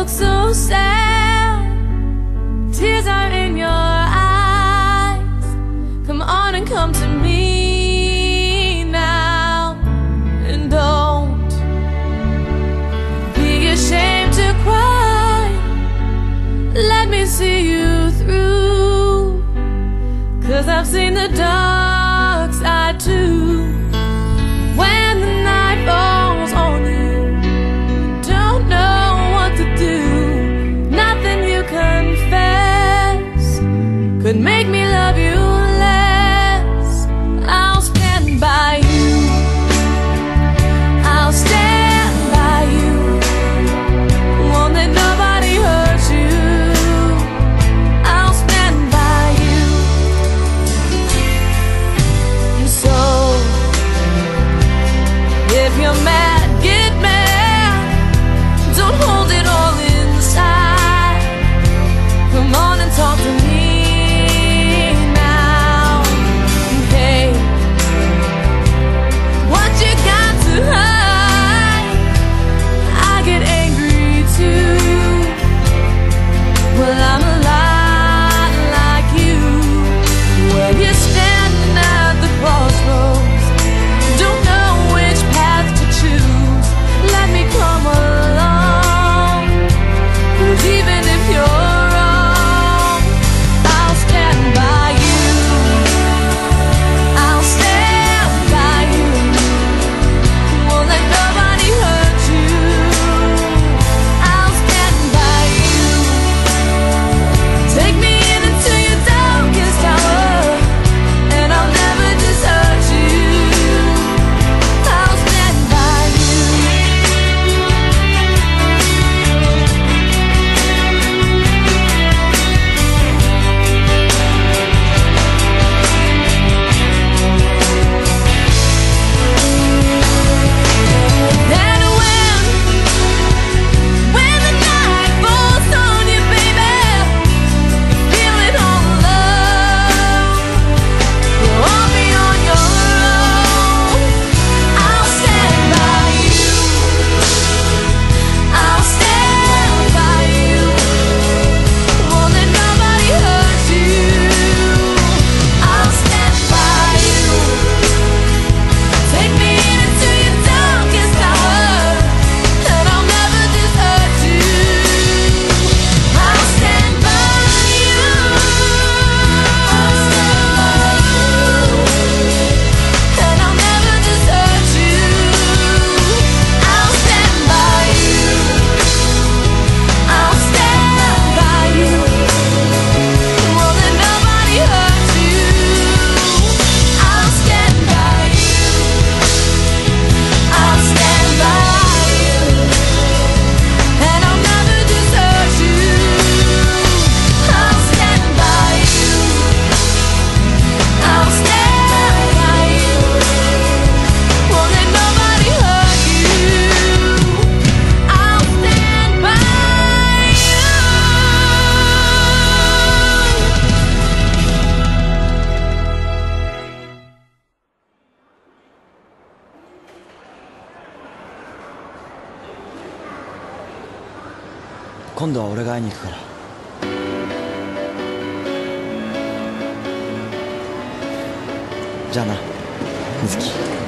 look so sad. Tears are in your eyes. Come on and come to me now. And don't be ashamed to cry. Let me see you through, 'cause I've seen the dark side too. When the night falls on you, don't know what to do. Nothing you confess could make me love you less. I'll stand by you. I'll stand by you. Won't let nobody hurt you. I'll stand by you. So if you're mad, get mad. Don't hold it all inside. Come on and talk to me now. Hey, what you got to hide? I get angry too. Well, I'm a lot like you. When you're standing at the crossroads, don't know which path to choose. Let me come along, 'cause even if you're wrong, I'll stand by you. I'll stand by you. Won't let nobody hurt you. I'll stand by you. Take me into your darkest hour, and I'll never desert you. I'll stand by you. And when the night falls on you, baby, you feel it all alone. You're all on your own. I'll stand by you. I'll stand by you. Won't let nobody hurt you. I'll stand by you. Take me into your darkest hour, and I'll never desert you. I'll stand by you. I'll stand by you, and I'll never desert you. I'll stand by you. I'll stand by you. Won't let nobody hurt you. I'll stand by you. I'll stand by you, and I'll never desert you. I'll stand by you. I'll stand by you. Won't let nobody hurt you. I'll stand by you. 今度は俺が会いに行くから。じゃあな、水木。